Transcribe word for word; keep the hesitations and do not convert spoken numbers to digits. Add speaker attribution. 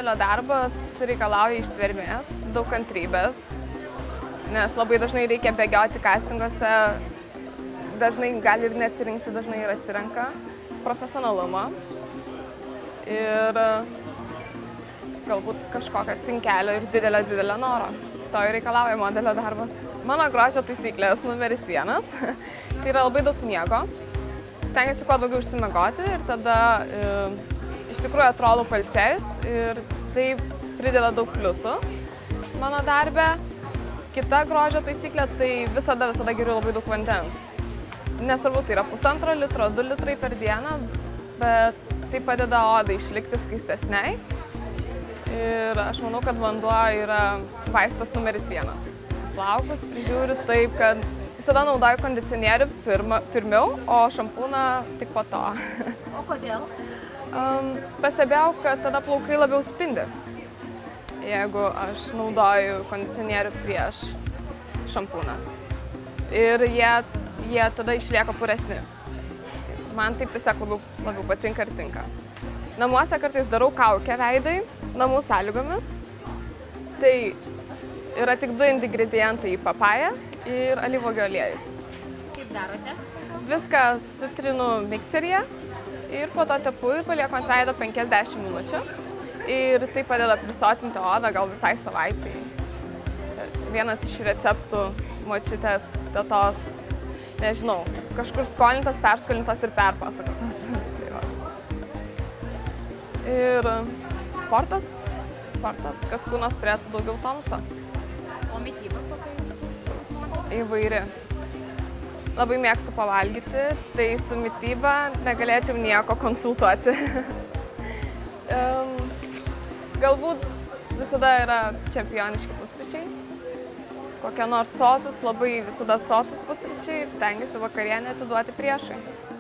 Speaker 1: modelio darbas reikalauja ištvermės, daug kantrybės, nes labai dažnai reikia bėgioti castinguose, dažnai gali ir neatsirinkti, dažnai ir atsirenka, profesionalumą ir galbūt kažkokio cinkelio ir didelio, didelio noro. To ir reikalauja modelio darbas. Mano grožio taisyklės numeris vienas. Tai yra labai daug miego. Stengiuosi kuo daugiau užsimiegoti ir tada e, iš tikrųjų atrodo pailsėjus ir tai prideda daug pliusų mano darbe. Kita grožio taisyklė, tai visada, visada geriu labai daug vandens. Nesvarbu, tai yra pusantro litro, du litrai per dieną, bet tai padeda odai išlikti skaistesniai. Ir aš manau, kad vanduo yra vaistas numeris vienas. Plaukus prižiūriu taip, kad visada naudoju kondicionierių pirma, pirmiau, o šampūną tik po to.
Speaker 2: O kodėl?
Speaker 1: Um, pastebėjau, kad tada plaukai labiau spindi, jeigu aš naudoju kondicionierių prieš šampūną. Ir jie, jie tada išlieka puresni. Man taip tiesiog labiau, labiau patinka ir tinka. Namuose kartais darau kaukę veidai, namų sąlygomis. Tai yra tik du ingredientai – papaja ir alyvuogių aliejus.
Speaker 2: Kaip darote?
Speaker 1: Viską sutrinu mikseryje ir po to tepu ir palieku ant veido penkiasdešimt minučių. Ir tai padeda prisotinti odą gal visai savaitai. Tai vienas iš receptų močiutės, tetos, nežinau, kažkur skolintas, perskolintas ir perpasakotas. Ir sportas, sportas, kad kūnas turėtų daugiau tonuso.
Speaker 2: O mityba kokia?
Speaker 1: Įvairi. Labai mėgstu pavalgyti, tai su mityba negalėčiau nieko konsultuoti. um, galbūt visada yra čempioniški pusryčiai. Kokie nors sotus, labai visada sotus pusryčiai ir stengiuosi vakarienę atiduoti priešui.